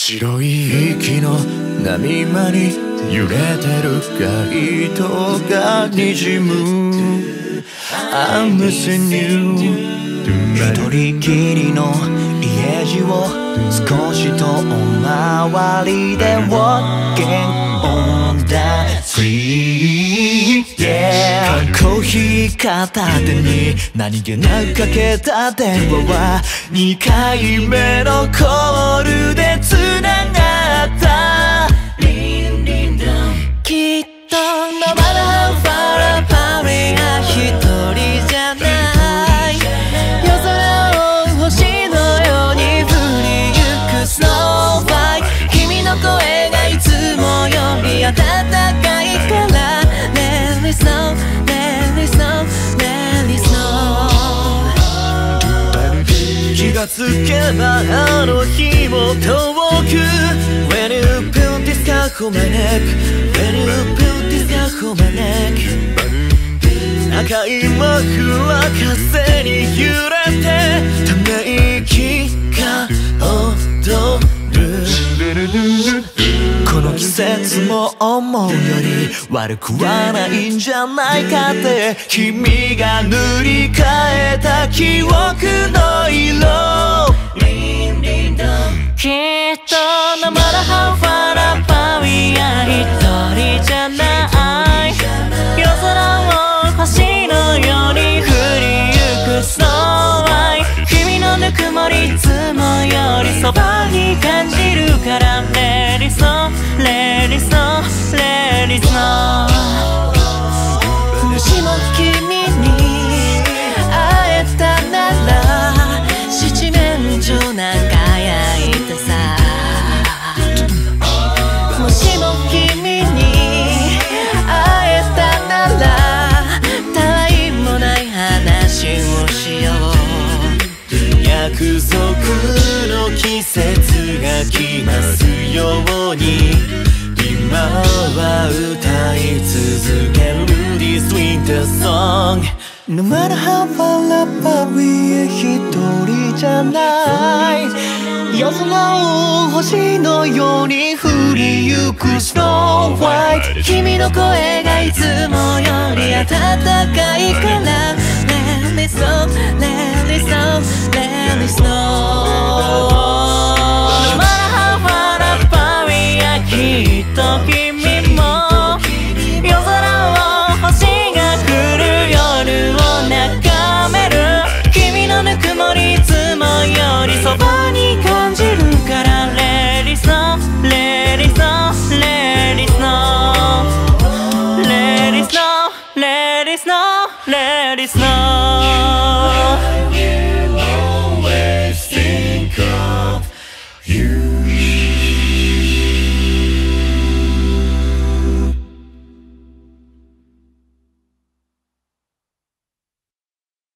白い息の波間に揺れてる街灯が滲む I'm missing you 一人きりの家路を少し遠回りで Walking on the street、yeah、コーヒー片手に何気なくかけた電話は2回目のコールで繋がったきっと No matter how far apart we are 一人じゃない夜空を星のように降りゆく Snow White 君の声がいつもより暖かいから Let it snow Let it snow Let it snow 気がつけばあの日も遠く When you put this scar on my neck When you put this scar on my neck 赤い幕は風に揺れてため息が踊るこの季節も思うより悪くはないんじゃないかって君が塗り替えた記憶の色きっと No matter how far apart we are 一人じゃない夜空を星のように降りゆく Snow White 君のぬくもりいつもよりそばに感じるから Let it snow Let it snow Let it snow もしも君に会えたなら七面鳥なんか焼いてさもしも君に会えたならたわいもない話をしよう約束の季節が来ますように今は歌い続ける This winter song No matter how far apart we are 一人じゃない夜空を星のように降りゆく Snow White 君の声がいつもより暖かいから Let it snow Let it snow Let it snow No matter how far apart we are きっと君も夜空を星が来る夜を眺める君のぬくもりいつもよりそばに感じるから Let it snow Let it snow Let it snow Let it snow Let it snow Let it snow